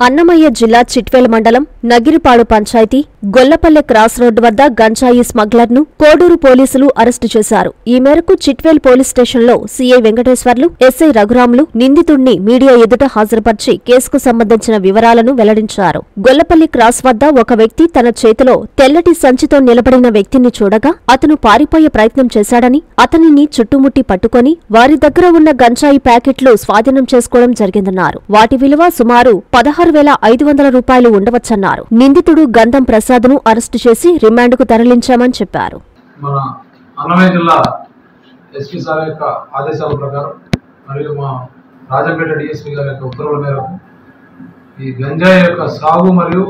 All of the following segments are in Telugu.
అన్నమయ్య జిల్లా చిట్వేల్ మండలం నగిరిపాడు పంచాయతీ గొల్లపల్లె క్రాస్ రోడ్డు వద్ద గంజాయి స్మగ్లర్ను కోడూరు పోలీసులు అరెస్టు చేశారు. ఈ మేరకు చిట్వేల్ పోలీస్ స్టేషన్లో సీఐ వెంకటేశ్వర్లు, ఎస్ఐ రఘురాములు నిందితుడిని మీడియా ఎదుట హాజరుపర్చి కేసుకు సంబంధించిన వివరాలను వెల్లడించారు. గొల్లపల్లి క్రాస్ వద్ద ఒక వ్యక్తి తన చేతిలో తెల్లటి సంచితో నిలబడిన వ్యక్తిని చూడగా అతను పారిపోయే ప్రయత్నం చేశాడని, అతనిని చుట్టుముట్టి పట్టుకొని వారి దగ్గర ఉన్న గంజాయి ప్యాకెట్లు స్వాధీనం చేసుకోవడం జరిగిందన్నారు. వాటి విలువ సుమారు 16,500 రూపాయలు ఉండవచ్చన్నారు. నిందితుడు గంధం ప్రసాద్ను అరెస్టు చేసి రిమాండ్కు తరలించామని చెప్పారు. మన అన్నమయ్య జిల్లా ఎస్పీ సార్ యొక్క ఆదేశాల ప్రకారం మరియు మా రాజంపేట డిఎస్పీ గారి యొక్క ఉత్తర్వుల మేరకు ఈ గంజాయి యొక్క సాగు మరియు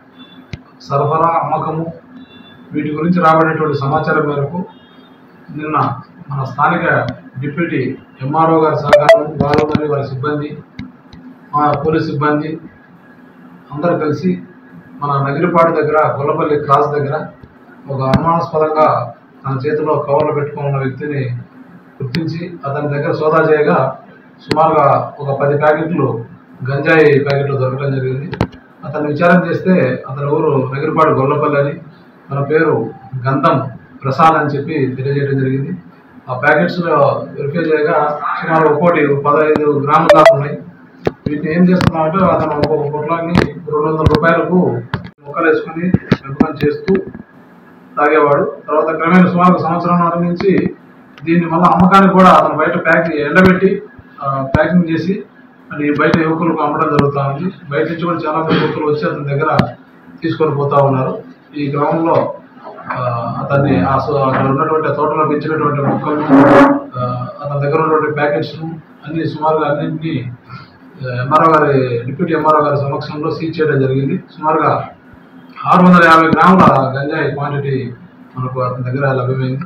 సరఫరా, అమ్మకము వీటి గురించి రాబడేటువంటి సమాచారం మేరకు నిన్న మన స్థానిక డిప్యూటీ ఎంఆర్ఓ గారి సహకారం, వారు మరియు వారి సిబ్బంది, మా పోలీస్ సిబ్బంది అందరూ కలిసి మన నగిరిపాడు దగ్గర గొల్లపల్లి క్రాస్ దగ్గర ఒక అనుమానాస్పదంగా తన చేతిలో కవర్లు పెట్టుకున్న వ్యక్తిని గుర్తించి అతని దగ్గర సోదా చేయగా సుమారుగా ఒక 10 ప్యాకెట్లు గంజాయి ప్యాకెట్లు దొరకడం జరిగింది. అతన్ని విచారణ చేస్తే అతని ఊరు నగిరిపాడు గొల్లపల్లి అని, తన పేరు గంధం ప్రసాద్ అని చెప్పి తెలియజేయడం జరిగింది. ఆ ప్యాకెట్స్లో వెరిఫై చేయగా సుమారు ఒక్కోటి 15 గ్రాముల దాకా ఉన్నాయి. వీటిని ఏం చేస్తున్నామంటే అతను ఒక్కొక్క పొట్లాన్ని 200 రూపాయలకు మొక్కలు వేసుకుని పెంపకం చేస్తూ తాగేవాడు. తర్వాత క్రమేణా సుమారు సంవత్సరంన్నర నుంచి దీన్ని మళ్ళీ అమ్మకానికి కూడా అతను బయట ఎండబెట్టి ప్యాకింగ్ చేసి అది బయట యువకులకు అమ్మడం జరుగుతూ ఉంది. బయట నుంచి కూడా చాలా మంది యువకులు వచ్చి అతని దగ్గర తీసుకొని పోతా ఉన్నారు. ఈ గ్రామంలో అతన్ని అక్కడ ఉన్నటువంటి తోటలో పెంచినటువంటి మొక్కలు, అతని దగ్గర ఉన్నటువంటి ప్యాకెట్స్ను అన్ని సుమారుగా అన్నింటినీ ఎంఆర్ఓ గారి డిప్యూటీ ఎంఆర్ఓ గారి సమక్షంలో సీజ్ చేయడం జరిగింది. సుమారుగా 650 గ్రాముల గంజాయి క్వాంటిటీ మనకు అతని దగ్గర లభ్యమైంది.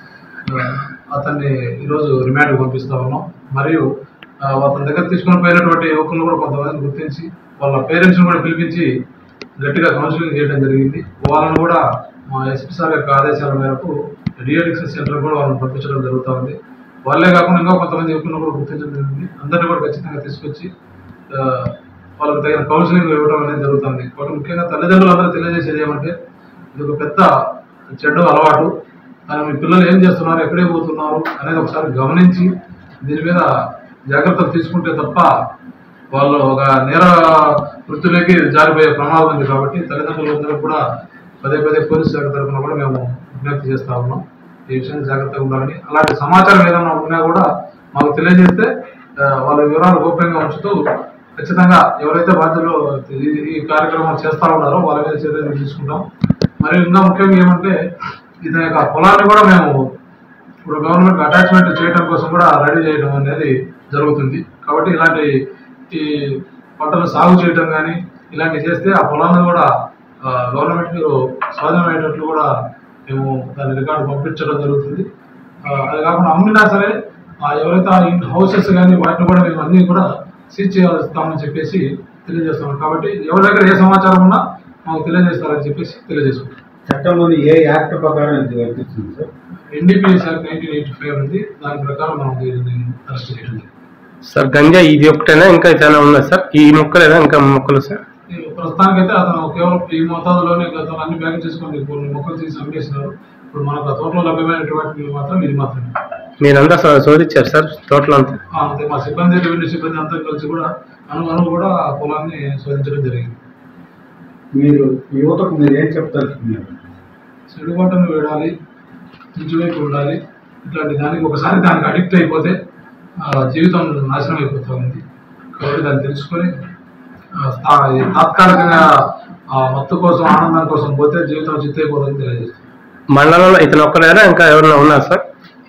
అతన్ని ఈరోజు రిమాండ్కి పంపిస్తా ఉన్నాం. మరియు అతని దగ్గర తీసుకొని పోయినటువంటి యువకులను కూడా కొంతమందిని గుర్తించి వాళ్ళ పేరెంట్స్ని కూడా పిలిపించి గట్టిగా కౌన్సిలింగ్ చేయడం జరిగింది. వాళ్ళని కూడా మా ఎస్పీ సార్ యొక్క ఆదేశాల మేరకు డిఅడిక్షన్ సెంటర్ కూడా వాళ్ళని పంపించడం జరుగుతూ ఉంది. వాళ్ళే కాకుండా ఇంకా కొంతమంది యువకులను కూడా గుర్తించడం జరిగింది. అందరినీ కూడా ఖచ్చితంగా తీసుకొచ్చి వాళ్ళకి తగిన కౌన్సిలింగ్ ఇవ్వడం అనేది జరుగుతుంది. కాబట్టి ముఖ్యంగా తల్లిదండ్రులు అందరూ తెలియజేసేది ఏమంటే ఇది ఒక పెద్ద చెడ్డ అలవాటు. కానీ మీ పిల్లలు ఏం చేస్తున్నారు, ఎక్కడే పోతున్నారు అనేది ఒకసారి గమనించి దీని మీద జాగ్రత్తలు తీసుకుంటే తప్ప వాళ్ళు ఒక నేర వృత్తిలోకి జారిపోయే ప్రమాదం ఉంది. కాబట్టి తల్లిదండ్రులందరూ కూడా పదే పోలీసు శాఖ తరఫున కూడా మేము విజ్ఞప్తి చేస్తా ఉన్నాం. ఈ విషయాన్ని జాగ్రత్తగా ఉండాలని, అలాంటి సమాచారం ఏదైనా ఉన్నా కూడా మాకు తెలియజేస్తే వాళ్ళ వివరాలు గోప్యంగా ఉంచుతూ ఖచ్చితంగా ఎవరైతే బాధ్యులు ఈ కార్యక్రమం చేస్తూ ఉన్నారో వాళ్ళ మీద చర్యలు తీసుకుంటాం. మరియు ఇంకా ముఖ్యంగా ఏమంటే ఇతని యొక్క పొలాన్ని కూడా మేము ఇప్పుడు గవర్నమెంట్ అటాచ్మెంట్ చేయడం కోసం కూడా రెడీ చేయడం అనేది జరుగుతుంది. కాబట్టి ఇలాంటి ఈ పంటలు సాగు చేయడం కానీ ఇలాంటివి చేస్తే ఆ పొలాన్ని కూడా గవర్నమెంట్కి స్వాధీనమయ్యేటట్లు కూడా మేము దాని రికార్డు పంపించడం జరుగుతుంది. అది కాకుండా అమ్మినా సరే ఎవరైతే ఆ హౌసెస్ కానీ వాటిని కూడా మేము అన్నీ కూడా సీజ్ చేస్తామని చెప్పేసి తెలియజేస్తున్నాం. కాబట్టి ఎవరి దగ్గర ఏ సమాచారం ఉన్నా మాకు తెలియజేస్తారని చెప్పేసి తెలియజేసుకుంటాం. చట్టంలోని ఏ యాక్ట్ ప్రకారం ఇది వర్తిస్తుంది సార్? ఎన్డీపీఎస్ యాక్ట్ 1985 ఉంది. దాని ప్రకారం మనం దీన్ని అరెస్ట్ చేయడం సార్. గంజా ఇది ఒకటేనా, ఇంకా చాలా ఉందా సార్? ఈ మొక్కలేదా ఇంకా మొక్కలు సార్? ప్రస్తుతానికైతే అతను కేవలం ఈ మోతాదులోనే గతంలో అన్ని ప్యాకెట్ చేసుకొని కొన్ని మొక్కలు తీసి అమ్మేసినారు. ఇప్పుడు మనకు ఆ తోటలో లభ్యమైనటువంటి మాత్రం ఇది మాత్రమే. మీరంతా శోధించారు సార్ తోటలో అంతా? అంతే, మా సిబ్బంది, రెవెన్యూ సిబ్బంది అంతా కలిసి కూడా అణువు కూడా పొలాన్ని శోధించడం జరిగింది. మీరు యువతకు మీరు ఏం చెప్తారు? చెడుబాటును వేడాలి, మంచివైపు ఉండాలి. ఇట్లాంటి దానికి ఒకసారి దానికి అడిక్ట్ అయిపోతే జీవితం నాశనం అయిపోతూ ఉంది. కాబట్టి దాన్ని తెలుసుకొని తాత్కాలికంగా మత్తు కోసం, ఆనందం కోసం పోతే జీవితం చిత్తైపోతుందని తెలియజేస్తుంది. మండలంలో ఇతను ఒక్కలేదా ఇంకా ఎవరైనా ఉన్నారు సార్?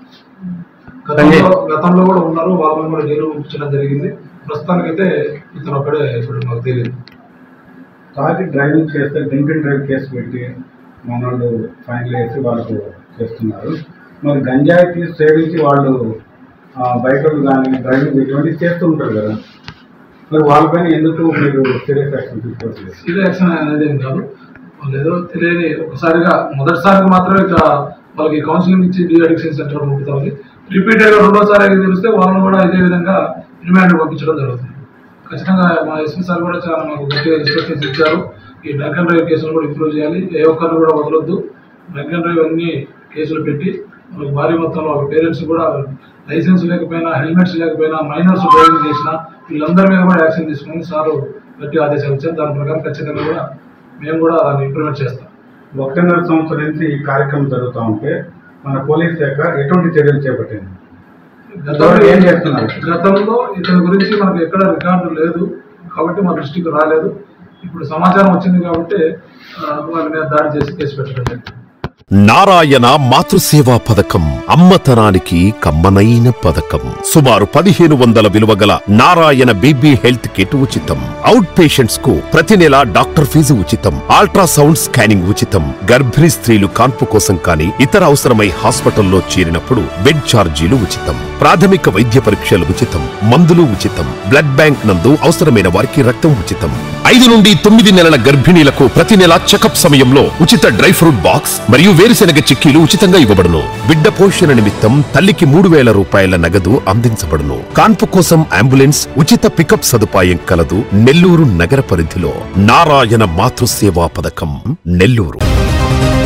గతంలో కూడా ఉన్నారు, వాళ్ళని కూడా జైలు పంపించడం జరిగింది. ప్రస్తుతానికైతే ఇతను ఒక్కడే ఇప్పుడు మాకు తెలియదు. తాగి డ్రైవింగ్ చేస్తే డ్రింక్ అండ్ డ్రైవ్ కేసు పెట్టి మనోళ్ళు ఫైన్లు వేసి వాళ్ళకు చేస్తున్నారు. మరి గంజాయి సేవించి వాళ్ళు బైకులు కానీ డ్రైవింగ్ ఇటువంటివి చేస్తూ ఉంటారు కదా, మరి వాళ్ళపైన ఎందుకు మీరు సీరియస్ యాక్షన్ తీసుకోవట్లేదు? సీరియస్ యాక్షన్ అనేది ఏం కాదు. వాళ్ళు ఏదో తెలియని ఒకసారిగా మొదటిసారికి మాత్రమే వాళ్ళకి కౌన్సిలింగ్ ఇచ్చి డిఅడిక్షన్ సెంటర్ పంపుతా ఉంది. రిపీటెడ్గా రెండోసారి తెలిస్తే వాళ్ళని కూడా ఇదే విధంగా రిమాండ్ పంపించడం జరుగుతుంది. ఖచ్చితంగా మా ఎస్పీ సార్ కూడా చాలా మాకు గట్టిగా ఇన్స్ట్రక్షన్స్ ఇచ్చారు. ఈ డ్రంక్ అండ్ డ్రైవ్ కేసులు కూడా ఇంప్రూవ్ చేయాలి, ఏ ఒక్కరిని కూడా వదలొద్దు. డ్రంక్ అండ్ డ్రైవ్ అన్ని కేసులు పెట్టి మనకు భారీ మొత్తంలో పేరెంట్స్ కూడా లైసెన్స్ లేకపోయినా, హెల్మెట్స్ లేకపోయినా, మైనర్స్ డ్రైవింగ్ చేసినా వీళ్ళందరి మీద కూడా యాక్షన్ తీసుకొని సారు గట్టి ఆదేశాలు ఇచ్చారు. దాని ప్రకారం ఖచ్చితంగా కూడా మేము కూడా దాన్ని ఇంప్లిమెంట్ చేస్తాం. 1.5 సంవత్సరం నుంచి ఈ కార్యక్రమం జరుగుతూ ఉంటే మన పోలీస్ శాఖ ఎటువంటి చర్యలు చేపట్టింది? ఏం చేస్తున్నారు? గతంలో ఇతని గురించి మనకు ఎక్కడ రికార్డు లేదు కాబట్టి మా దృష్టికి రాలేదు. ఇప్పుడు సమాచారం వచ్చింది కాబట్టి వాళ్ళ మీద దాడి చేసి కేసు పెట్టడం జరిగింది. నారాయణ మాతృసేవా పథకం అమ్మతనానికి కమ్మనైన పథకం. సుమారు 1500 విలువగల నారాయణ బీబీ హెల్త్ కిట్ ఉచితం. అవుట్ పేషెంట్స్ కు ప్రతి నెల డాక్టర్ ఫీజు ఉచితం. అల్ట్రాసౌండ్ స్కానింగ్ ఉచితం. గర్భిణీ స్త్రీలు కాన్పు కోసం కానీ ఇతర అవసరమై హాస్పిటల్లో చేరినప్పుడు బెడ్ ఛార్జీలు ఉచితం. ప్రాథమిక వైద్య పరీక్షలు ఉచితం. మందులు ఉచితం. బ్లడ్ బ్యాంక్ నందు అవసరమైన వారికి రక్తం ఉచితం. 5 నుండి 9 నెలల గర్భిణీలకు ప్రతి నెల చెకప్ సమయంలో ఉచిత డ్రై ఫ్రూట్ బాక్స్ మరియు వేరుశెనగ చిక్కీలు ఉచితంగా ఇవ్వబడును. బిడ్డ పోషణ నిమిత్తం తల్లికి 3000 రూపాయల నగదు అందించబడును. కాన్పు కోసం అంబులెన్స్ ఉచిత పికప్ సదుపాయం కలదు. నెల్లూరు నగర పరిధిలో నారాయణ మాతృసేవా పథకం, నెల్లూరు.